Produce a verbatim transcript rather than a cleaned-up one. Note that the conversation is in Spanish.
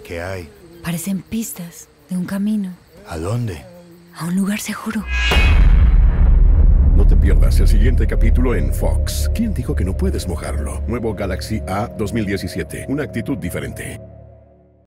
¿Qué hay? Parecen pistas de un camino. ¿A dónde? A un lugar seguro. No te pierdas el siguiente capítulo en Fox. ¿Quién dijo que no puedes mojarlo? Nuevo Galaxy A dos mil diecisiete. Una actitud diferente.